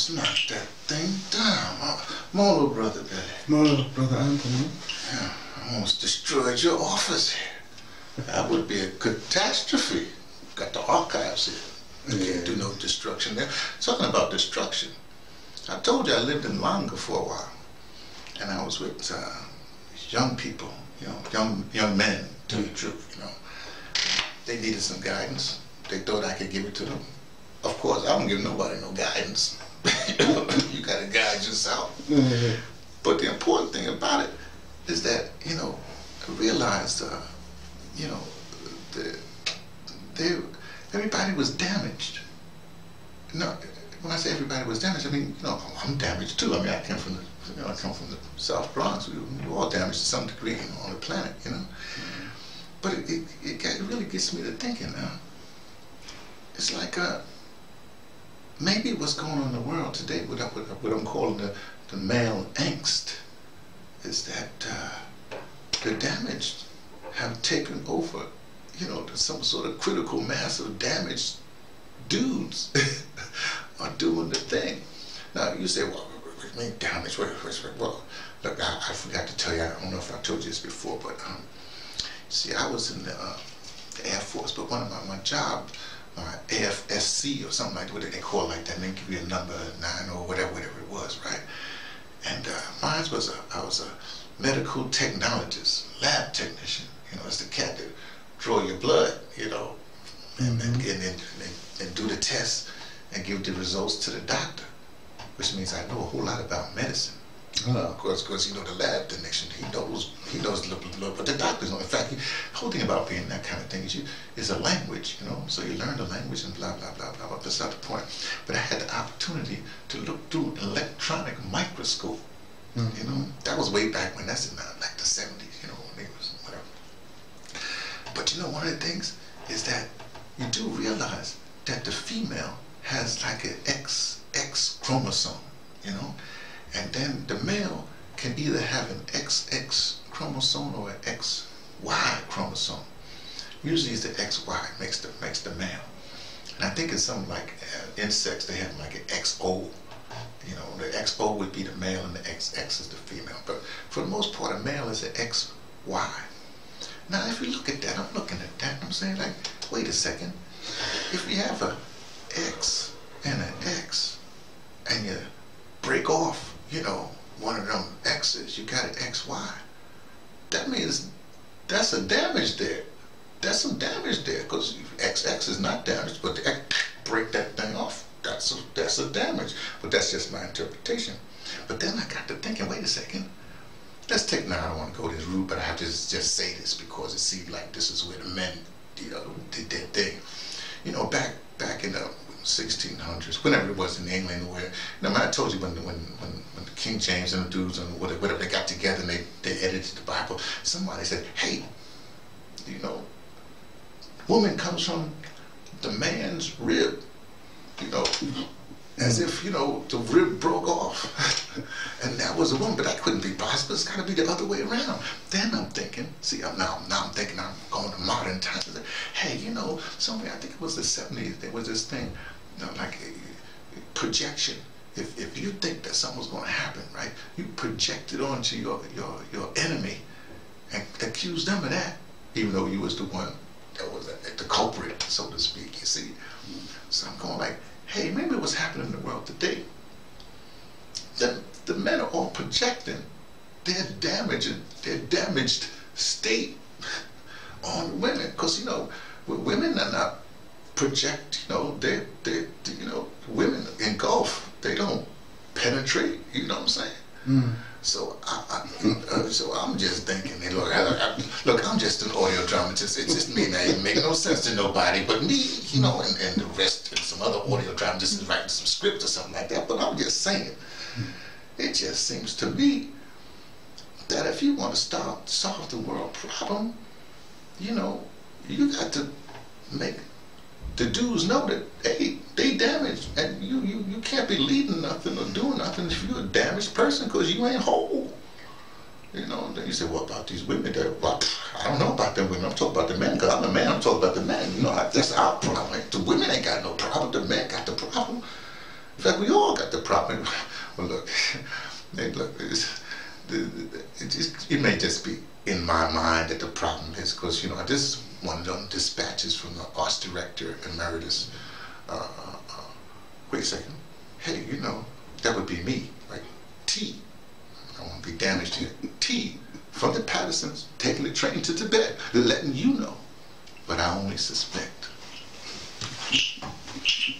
smack that thing down. My little brother, Daddy. My little brother Anthony. Yeah, I almost destroyed your office here. That would be a catastrophe. Got the archives here. You can't do no destruction there. Talking about destruction, I told you I lived in Langa for a while, and I was with young people, young men, to tell you the truth, They needed some guidance. They thought I could give it to them. Of course, I don't give nobody no guidance. You gotta guide yourself. But the important thing about it is that, I realized, everybody was damaged. No, when I say everybody was damaged, I mean, I'm damaged too. I mean, I come from the South Bronx. We were all damaged to some degree on the planet, But it really gets me to thinking now. It's like maybe what's going on in the world today, what I'm calling the male angst, is that the damaged have taken over. Some sort of critical mass of damaged dudes are doing the thing. Now you say, well, what do you mean damage? Well, look, I forgot to tell you. I don't know if I told you this before, but see, I was in the Air Force, but one of my job, AFSC or something like that, what they call it like that, and they give you a number 9 or whatever it was, right? And mine was I was a medical technologist, lab technician. It's the cat that draw your blood, and do the tests and give the results to the doctor, which means I know a whole lot about medicine. Of course, the lab technician, he knows a little, but the doctors know. In fact, the whole thing about being that kind of thing is a language, so you learn the language and blah, blah, blah, blah, blah. That's not the point. But I had the opportunity to look through an electronic microscope, That was way back when, that's in like the 70s, when they was whatever. But one of the things is that you do realize that the female has like an XX chromosome, and then the male can either have an XX chromosome or an XY chromosome. Usually it's the XY makes the male, and I think it's something like insects, they have like an XO. The XO would be the male and the XX is the female, but for the most part a male is an XY. Now if you look at that, I'm looking at that, I'm saying like, wait a second, if you have a X and an X and you break off, one of them X's, you got an XY, that means that's a damage there. That's some damage there, because XX is not damaged, but the X, break that thing off, that's a damage. But that's just my interpretation. But then I got to thinking, wait a second, let's take, now I don't want to go this route, but I have to just say this because it seems like this is where the men did their thing. Back in the 1600s, whenever it was in England, where, I told you when the King James and the dudes and whatever, they got together and they edited the Bible, somebody said, hey, woman comes from the man's rib, as if, the rib broke off. And that was a woman, but that couldn't be possible. It's got to be the other way around. Then I'm thinking, now I'm thinking, I'm going to modern times. Hey, somewhere, I think it was the 70s, there was this thing, like a projection. If you think that something was going to happen, right, you project it onto your enemy and accuse them of that, even though you was the one that was the culprit, so to speak, you see. So I'm going like, hey, maybe what's happening in the world today, the men are all projecting their damaged state on women, because women are not project, they women engulf, they don't penetrate, you know what I'm saying? So so I'm just thinking, look, I'm just an audio dramatist. It's just me, and it ain't making no sense to nobody but me, and the rest, and some other audio dramatists is writing some scripts or something like that. But I'm just saying, it just seems to me that if you want to solve the world problem, you got to make the dudes know that they damaged, and you can't be leading nothing or doing nothing if you're a damaged person, because you ain't whole. Then you say, what about these women? Well, I don't know about them women. I'm talking about the men, because I'm a man. I'm talking about the men. That's our problem. The women ain't got no problem. The men got the problem. In fact, we all got the problem. problem. Well, look, it may just be in my mind that the problem is because, you know, I just one of them dispatches from the ArtsDirector, emeritus. Wait a second. Hey, you know, that would be me, like T. I won't be damaged here. T, from the Pattersons, taking the train to Tibet, letting you know. But I only suspect.